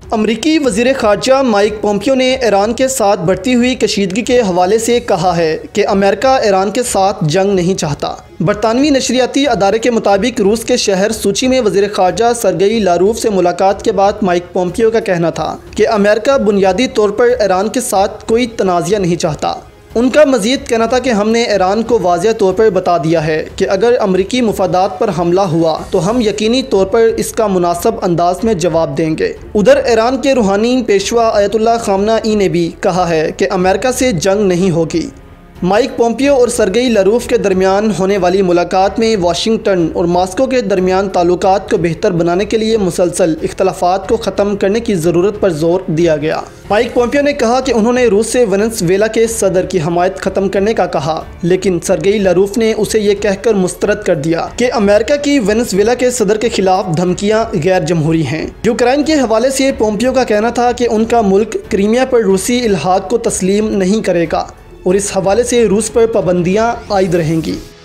अमरीकी वज़ीर ख़ारजा माइक पोम्पियो ने ईरान के साथ बढ़ती हुई कशीदगी के हवाले से कहा है कि अमेरिका ईरान के साथ जंग नहीं चाहता। बरतानवी नशरियाती अदारे के मुताबिक रूस के शहर सूची में वज़ीर ख़ारजा सरगई लारूफ से मुलाकात के बाद माइक पोम्पियो का कहना था कि अमेरिका बुनियादी तौर पर ईरान के साथ कोई तनाज़ा नहीं चाहता। उनका मज़ीद कहना था कि हमने ईरान को वाज़ेह तौर पर बता दिया है कि अगर अमरीकी मुफादात पर हमला हुआ तो हम यकीनी तौर पर इसका मुनासिब अंदाज में जवाब देंगे। उधर ईरान के रूहानी पेशवा आयतुल्लाह ख़ामनेई ने भी कहा है कि अमेरिका से जंग नहीं होगी। माइक पोम्पियो और सरगई लारूफ के दरमियान होने वाली मुलाकात में वाशिंगटन और मॉस्को के दरमियान ताल्लुकात को बेहतर बनाने के लिए मुसलसल इख्तलाफात को ख़त्म करने की ज़रूरत पर जोर दिया गया। माइक पोम्पियो ने कहा कि उन्होंने रूस से वेनेज़ुएला के सदर की हमायत ख़त्म करने का कहा, लेकिन सरगई लारूफ ने उसे ये कहकर मुस्तरद कर दिया कि अमेरिका की वेनेज़ुएला के सदर के खिलाफ धमकियाँ गैर जमहूरी हैं। यूक्रेन के हवाले से पोम्पियो का कहना था कि उनका मुल्क क्रीमिया पर रूसी इल्हाक को तस्लीम नहीं करेगा और इस हवाले से रूस पर पाबंदियाँ आयद रहेंगी।